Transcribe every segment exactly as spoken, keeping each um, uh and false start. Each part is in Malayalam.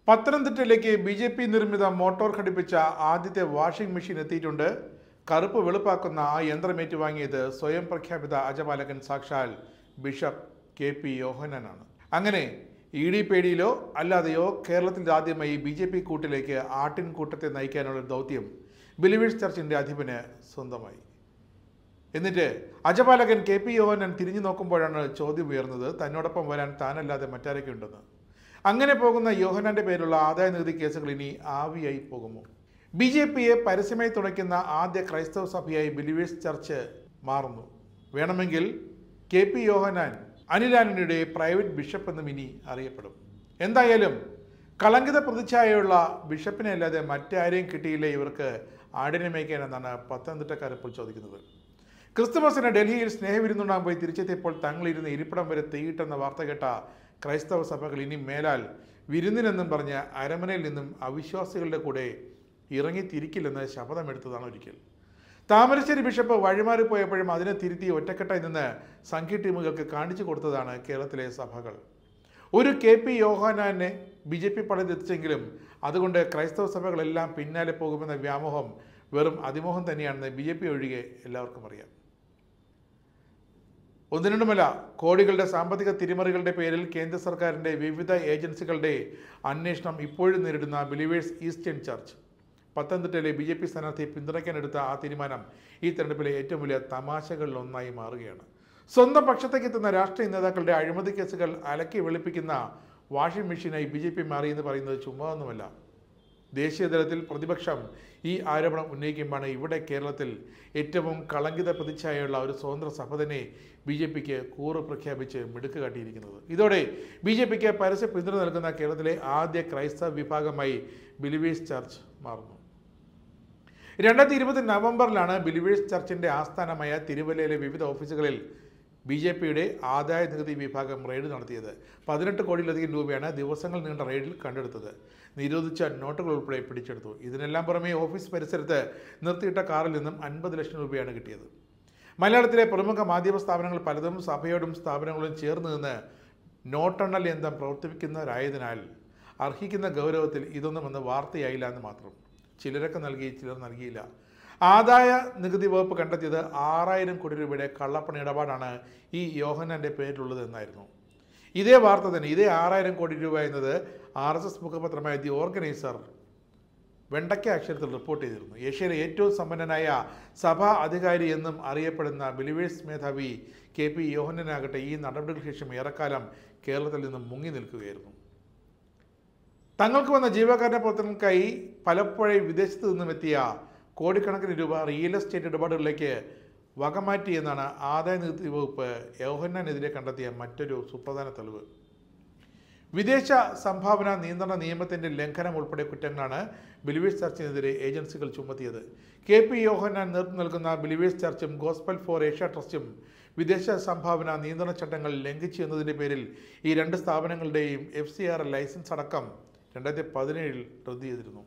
പത്തനംതിട്ടയിലേക്ക് ബി ജെ പി നിർമ്മിത മോട്ടോർ ഘടിപ്പിച്ച ആദ്യത്തെ വാഷിംഗ് മെഷീൻ എത്തിയിട്ടുണ്ട്. കറുപ്പ് വെളുപ്പാക്കുന്ന ആ യന്ത്രം ഏറ്റുവാങ്ങിയത് സ്വയം പ്രഖ്യാപിത അജപാലകൻ സാക്ഷാൽ ബിഷപ്പ് കെ പി യോഹന്നാനാണ്. അങ്ങനെ ഇ ഡി പേടിയിലോ അല്ലാതെയോ കേരളത്തിൽ ആദ്യമായി ബി ജെ പി കൂട്ടിലേക്ക് ആട്ടിൻകൂട്ടത്തെ നയിക്കാനുള്ള ദൗത്യം ബിലീവേഴ്സ് ചർച്ചിൻ്റെ അധിപന് സ്വന്തമായി. എന്നിട്ട് അജപാലകൻ കെ പി യോഹന്നാൻ തിരിഞ്ഞു നോക്കുമ്പോഴാണ് ചോദ്യം ഉയർന്നത്, തന്നോടൊപ്പം വരാൻ താനല്ലാതെ മറ്റാരൊക്കെ ഉണ്ടെന്ന്. അങ്ങനെ പോകുന്ന യോഹന്നാന്റെ പേരുള്ള ആദായ നികുതി കേസുകൾ ഇനി ആവിയായി പോകുമോ? ബി ജെ പിയെ പരസ്യമായി തുണയ്ക്കുന്ന ആദ്യ ക്രൈസ്തവ സഭയായി ബിലീവേഴ്സ് ചർച്ച് മാറുന്നു. വേണമെങ്കിൽ കെ പി യോഹന്നാൻ അനിൽ ആന്റണിയുടെ പ്രൈവറ്റ് ബിഷപ്പ് എന്നും ഇനി അറിയപ്പെടും. എന്തായാലും കളങ്കിത പ്രതിച്ഛായയുള്ള ബിഷപ്പിനെ അല്ലാതെ മറ്റാരെയും കിട്ടിയില്ലേ ഇവർക്ക് ആടിനെ മേയ്ക്കാൻ എന്നാണ് പത്തനംതിട്ടക്കാർ ഇപ്പോൾ ചോദിക്കുന്നത്. ക്രിസ്തുമസിന് ഡൽഹിയിൽ സ്നേഹവിരുന്നുണ്ടാകാൻ പോയി തിരിച്ചെത്തിയപ്പോൾ തങ്ങളിരുന്ന് ഇരിപ്പിടം വരെ തീയിട്ടെന്ന വാർത്ത കേട്ട ക്രൈസ്തവ സഭകൾ ഇനി മേലാൽ വിരുന്നിനെന്നും പറഞ്ഞ് അരമനയിൽ നിന്നും അവിശ്വാസികളുടെ കൂടെ ഇറങ്ങിത്തിരിക്കില്ലെന്ന് ശപഥമെടുത്തതാണ് ഒരിക്കൽ. താമരശ്ശേരി ബിഷപ്പ് വഴിമാറിപ്പോയപ്പോഴും അതിനെ തിരുത്തി ഒറ്റക്കെട്ടായി നിന്ന് സംഘി ടീമുകൾക്ക് കാണിച്ചു കൊടുത്തതാണ് കേരളത്തിലെ സഭകൾ. ഒരു കെ പി യോഹന്നാനെ ബി ജെ പി പടലെത്തിച്ചെങ്കിലും അതുകൊണ്ട് ക്രൈസ്തവ സഭകളെല്ലാം പിന്നാലെ പോകുമെന്ന വ്യാമോഹം വെറും അതിമോഹം തന്നെയാണെന്ന് ബി ജെ പി ഒഴികെ എല്ലാവർക്കും അറിയാം. ഒന്നു രണ്ടുമല്ല, കോടികളുടെ സാമ്പത്തിക തിരിമറികളുടെ പേരിൽ കേന്ദ്ര സർക്കാരിൻ്റെ വിവിധ ഏജൻസികളുടെ അന്വേഷണം ഇപ്പോഴും നേരിടുന്ന ബിലീവേഴ്സ് ഈസ്റ്റേൺ ചർച്ച് പത്തനംതിട്ടയിലെ ബി ജെ പി സ്ഥാനാർത്ഥിയെ പിന്തുണയ്ക്കാനെടുത്ത ആ തീരുമാനം ഈ തെരഞ്ഞെടുപ്പിലെ ഏറ്റവും വലിയ തമാശകളിലൊന്നായി മാറുകയാണ്. സ്വന്തം പക്ഷത്തേക്ക് എത്തുന്ന രാഷ്ട്രീയ നേതാക്കളുടെ അഴിമതി കേസുകൾ അലക്കി വെളുപ്പിക്കുന്ന വാഷിംഗ് മെഷീനായി ബി ജെ പി മാറിയെന്ന് പറയുന്നത് ചുമ്മാതൊന്നുമല്ല. ദേശീയ തലത്തിൽ പ്രതിപക്ഷം ഈ ആരോപണം ഉന്നയിക്കുമ്പോഴാണ് ഇവിടെ കേരളത്തിൽ ഏറ്റവും കളങ്കിത പ്രതിച്ഛായയുള്ള ഒരു സ്വതന്ത്ര സഭ തന്നെ ബി ജെ പിക്ക് കൂറ് പ്രഖ്യാപിച്ച് മിടുക്ക് കാട്ടിയിരിക്കുന്നത്. ഇതോടെ ബി ജെ പിക്ക് പരസ്യ പിന്തുണ നൽകുന്ന കേരളത്തിലെ ആദ്യ ക്രൈസ്തവ വിഭാഗമായി ബിലീവേഴ്സ് ചർച്ച് മാറുന്നു. രണ്ടായിരത്തി ഇരുപത് നവംബറിലാണ് ബിലീവേഴ്സ് ചർച്ചിൻ്റെ ആസ്ഥാനമായ തിരുവല്ലയിലെ വിവിധ ഓഫീസുകളിൽ ബി ജെ പിയുടെ ആദായ നികുതി വിഭാഗം റെയ്ഡ് നടത്തിയത്. പതിനെട്ട് കോടിയിലധികം രൂപയാണ് ദിവസങ്ങൾ നീണ്ട റെയ്ഡിൽ കണ്ടെടുത്തത്. നിരോധിച്ച നോട്ടുകൾ ഉൾപ്പെടെ പിടിച്ചെടുത്തു. ഇതിനെല്ലാം പുറമെ ഓഫീസ് പരിസരത്ത് നിർത്തിയിട്ട കാറിൽ നിന്നും അൻപത് ലക്ഷം രൂപയാണ് കിട്ടിയത്. മലയാളത്തിലെ പ്രമുഖ മാധ്യമ സ്ഥാപനങ്ങൾ പലതും സഭയോടും സ്ഥാപനങ്ങളും ചേർന്ന് നിന്ന് നോട്ടെണ്ണൽ യന്ത്രം പ്രവർത്തിപ്പിക്കുന്നവരായതിനാൽ അർഹിക്കുന്ന ഗൗരവത്തിൽ ഇതൊന്നും ഒന്ന് വാർത്തയായില്ല എന്ന് മാത്രം. ചിലരൊക്കെ നൽകി, ചിലർ നൽകിയില്ല. ആദായ നികുതി വകുപ്പ് കണ്ടെത്തിയത് ആറായിരം കോടി രൂപയുടെ കള്ളപ്പണ ഇടപാടാണ് ഈ യോഹന്നാന്റെ പേരിലുള്ളത് എന്നായിരുന്നു. ഇതേ വാർത്ത തന്നെ, ഇതേ ആറായിരം കോടി രൂപ എന്നത് ആർ എസ് എസ് മുഖപത്രമായ ദി ഓർഗനൈസർ വെണ്ടയ്ക്ക അക്ഷരത്തിൽ റിപ്പോർട്ട് ചെയ്തിരുന്നു. ഏഷ്യയിലെ ഏറ്റവും സമ്പന്നനായ സഭാ അധികാരി എന്നും അറിയപ്പെടുന്ന ബിലീവേഴ്സ് മേധാവി കെ പി യോഹന്നാനാകട്ടെ ഈ നടപടികൾക്ക് ശേഷം ഏറെക്കാലം കേരളത്തിൽ നിന്നും മുങ്ങി നിൽക്കുകയായിരുന്നു. തങ്ങൾക്ക് വന്ന ജീവകാരുണ്യ പ്രവർത്തനങ്ങൾക്കായി പലപ്പോഴും വിദേശത്ത് നിന്നും എത്തിയ കോടിക്കണക്കിന് രൂപ റിയൽ എസ്റ്റേറ്റ് ഇടപാടുകളിലേക്ക് വകമാറ്റി എന്നാണ് ആദായ നികുതി വകുപ്പ് യോഹന്നാനെതിരെ കണ്ടെത്തിയ മറ്റൊരു സുപ്രധാന തെളിവ്. വിദേശ സംഭാവന നിയന്ത്രണ നിയമത്തിൻ്റെ ലംഘനം ഉൾപ്പെടെ കുറ്റങ്ങളാണ് ബിലീവേഴ്സ് ചർച്ചിനെതിരെ ഏജൻസികൾ ചുമത്തിയത്. കെ പി യോഹന്നാൻ നേതൃത്വം നൽകുന്ന ബിലീവേഴ്സ് ചർച്ചും ഗോസ്പൽ ഫോർ ഏഷ്യ ട്രസ്റ്റും വിദേശ സംഭാവന നിയന്ത്രണ ചട്ടങ്ങൾ ലംഘിച്ചു എന്നതിൻ്റെ പേരിൽ ഈ രണ്ട് സ്ഥാപനങ്ങളുടെയും എഫ് സി ആർ ലൈസൻസ് അടക്കം രണ്ടായിരത്തി പതിനേഴിൽ റദ്ദ് ചെയ്തിരുന്നു.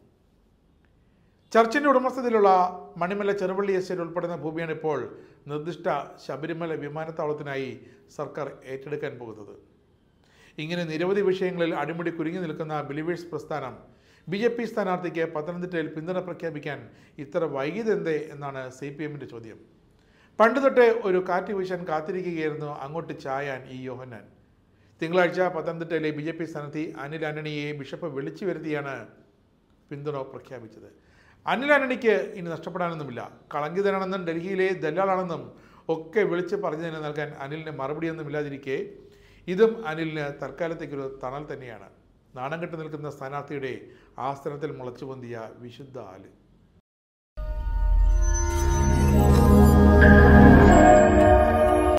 ചർച്ചിൻ്റെ ഉടമസ്ഥതയിലുള്ള മണിമല ചെറുവള്ളി എസ്റ്റേറ്റ് ഉൾപ്പെടുന്ന ഭൂമിയാണ് ഇപ്പോൾ നിർദ്ദിഷ്ട ശബരിമല വിമാനത്താവളത്തിനായി സർക്കാർ ഏറ്റെടുക്കാൻ പോകുന്നത്. ഇങ്ങനെ നിരവധി വിഷയങ്ങളിൽ അടിമുടി കുരുങ്ങി നിൽക്കുന്ന ബിലീവേഴ്സ് പ്രസ്ഥാനം ബി ജെ പി സ്ഥാനാർത്ഥിക്ക് പത്തനംതിട്ടയിൽ പിന്തുണ പ്രഖ്യാപിക്കാൻ ഇത്ര വൈകിയതെന്തേ എന്നാണ് സി പി എമ്മിൻ്റെ ചോദ്യം. പണ്ട് തൊട്ടേ ഒരു കാറ്റ് വീശാൻ കാത്തിരിക്കുകയായിരുന്നു അങ്ങോട്ട് ചായാൻ ഈ യോഹന്നാൻ. തിങ്കളാഴ്ച പത്തനംതിട്ടയിലെ ബി ജെ പി സ്ഥാനാർത്ഥി അനിൽ ആന്റണിയെ ബിഷപ്പ് വിളിച്ചു വരുത്തിയാണ് പിന്തുണ പ്രഖ്യാപിച്ചത്. അനിൽ ആന്റണിക്ക് ഇനി നഷ്ടപ്പെടാനൊന്നുമില്ല. കളങ്കിതനാണെന്നും ഡൽഹിയിലെ ദല്ലാളാണെന്നും ഒക്കെ വിളിച്ച് പറഞ്ഞതിന് നൽകാൻ അനിലിന് മറുപടിയൊന്നും ഇല്ലാതിരിക്കെ ഇതും അനിലിന് തൽക്കാലത്തേക്കൊരു തണൽ തന്നെയാണ്. നാണം കെട്ട് നിൽക്കുന്ന സ്ഥാനാർത്ഥിയുടെ ആസ്ഥാനത്തിൽ മുളച്ചു പൊന്തിയ വിശുദ്ധ ആല്.